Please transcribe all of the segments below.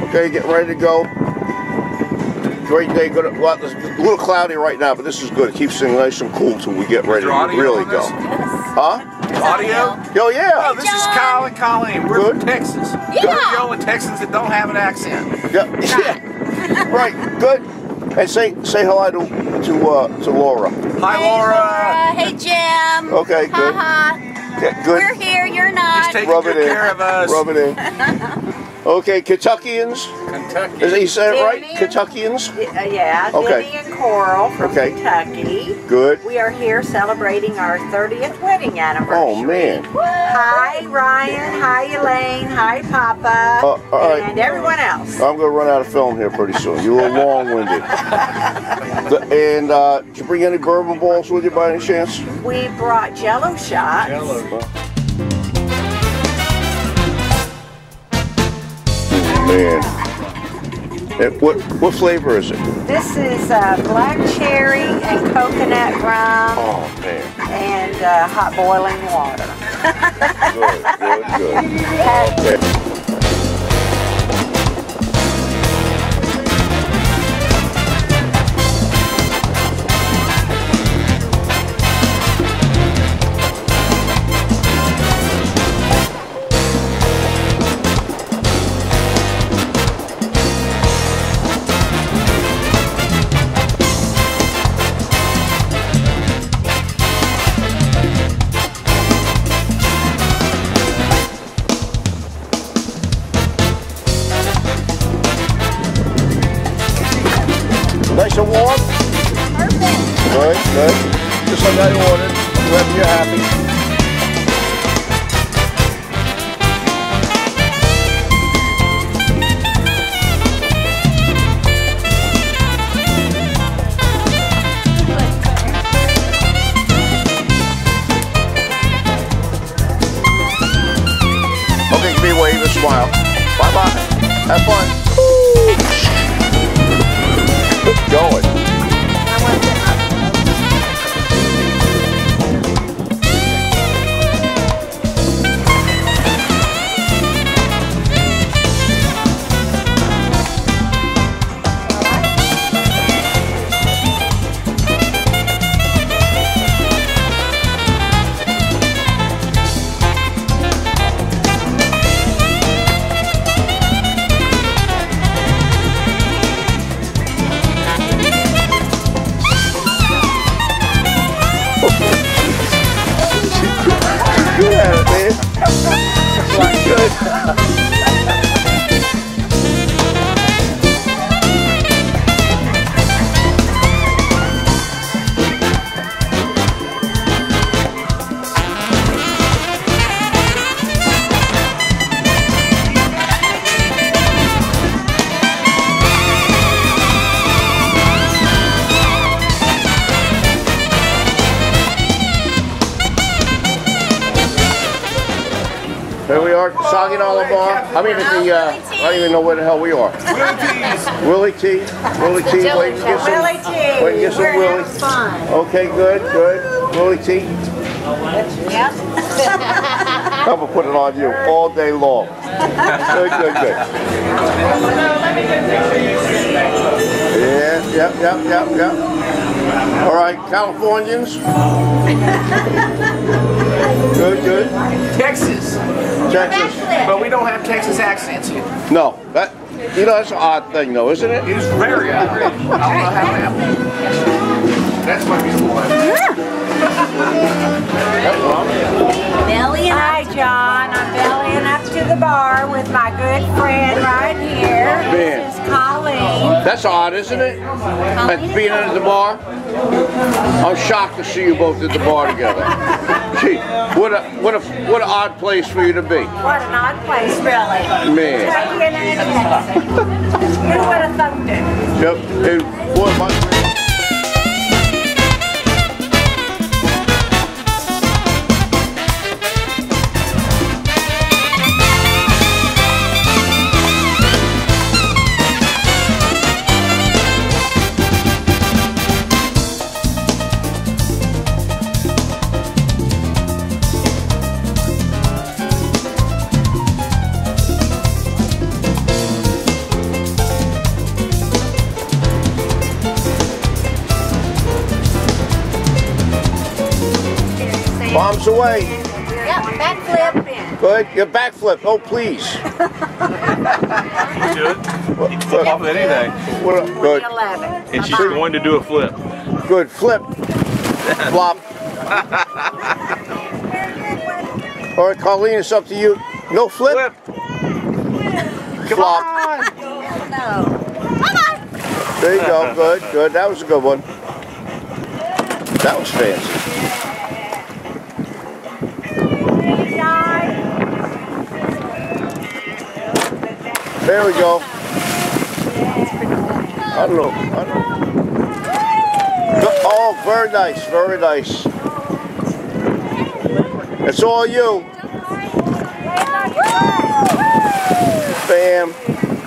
Okay, get ready to go. Great day. Good. Well, it's a little cloudy right now, but this is good. It keeps things nice and cool till we get ready to really go. Huh? Audio? Oh, yeah. Oh, this is Kyle and Colleen. We're from Texas. Yeah. We're the only Texans that don't have an accent. Yeah. Right. Good. And say hello to Laura. Hi, Laura. Hey, Jim. Okay, good. Yeah, good. We're here. You're not. Just taking good care of us. Rub it in. Okay, Kentuckians. Kentucky. Is he said it right? Kentuckians? Yeah, Okay. Denny and Coral from Kentucky. Good. We are here celebrating our 30th wedding anniversary. Oh, man. Hi, Ryan. Hi, Elaine. Hi, Papa. All right. And everyone else. I'm going to run out of film here pretty soon. You're a little long-winded. And did you bring any bourbon balls with you by any chance? We brought Jello shots. Man. What flavor is it? This is black cherry and coconut rum. Oh, man. And hot boiling water. Good. Okay. Nice and warm? Perfect. Good. Just like I ordered. I'm glad you're happy. Okay, give me a wave, a smile. Bye-bye. Have fun. Good going. Good at it, man. Good. Here we are, Saginaw Bar. I mean, at the, I don't even know where the hell we are. Willie T. Willie T. Wait to get some. Wait to get some Willie. Okay, good. Willie T. Yep. I'm gonna put it on you all day long. Good. Yep. All right, Californians. Good. Texas. But we don't have Texas accents here. No, that's an odd thing, though, isn't it? It is very odd. I don't know how it happened. That's my beautiful wife. Hi, John. I'm bellying up to the bar with my good friend right here. This is Colleen. That's odd, isn't it? And being at the bar? I'm shocked to see you both at the bar together. Gee, what an odd place for you to be. What an odd place, really. Man. Who would have thumped it? Yep. And boy, my Palms away. Yep, backflip. Good. Your backflip. Oh, please. You do it? Off of anything. Good. 11. And she's going to do a flip. Good. Flip. Flop. All right, Colleen, it's up to you. No flip. Flip. Come Flop. on. No. There you go. Good. Good. That was a good one. That was fancy. There we go. I don't know. Oh, very nice. Very nice. It's all you. Bam.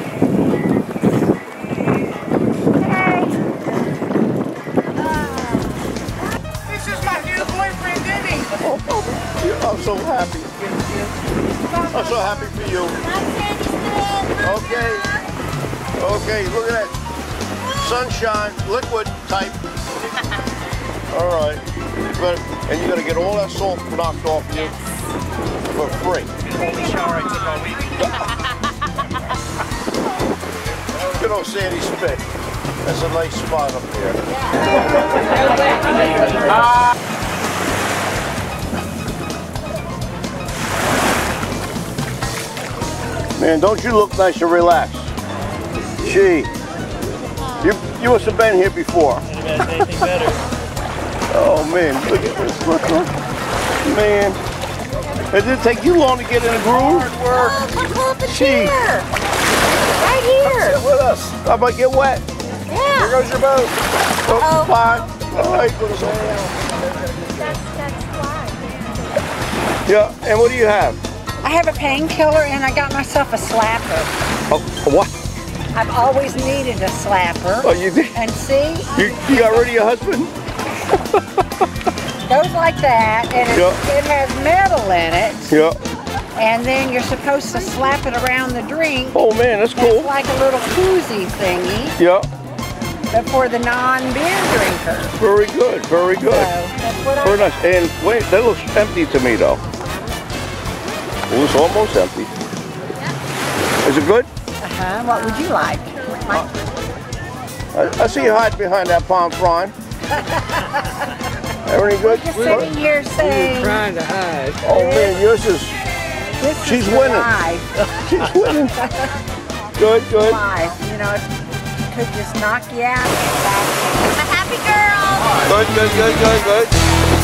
This is my new boyfriend, Denny. I'm so happy. I'm so happy for you. Okay. Okay, look at that. Sunshine, liquid type. All right. And you're going to get all that salt knocked off you for free. Only shower I took all week. Good old Sandy Spit. That's a nice spot up there. Man, don't you look nice and relaxed? Gee, you must have been here before. Oh man, look at this. Look. Man, it didn't take you long to get in a groove. Gee, Right here. sit with us. I might get wet. Yeah. There goes your boat. Oh, fine. All right. Yeah, and what do you have? I have a painkiller and I got myself a slapper. Oh, what? I've always needed a slapper. Oh, you did? And see, You got rid of your husband? goes like that, and it has metal in it. Yeah. And then you're supposed to slap it around the drink. Oh man, that's cool. It's like a little koozie thingy, Yeah. but for the non-beer drinker. Very good. Very So good. that's what Very nice. And wait, that looks empty to me though. Oh, it's almost empty. Is it good? What would you like? I see you hide behind that palm frond. Everything good? Just sitting here saying, Trying to hide. Oh man, yours is. this She's is your winning. life. She's winning. Good, good. Life. You know, it could just knock you out. I'm a happy girl. Good, good, good, good, good.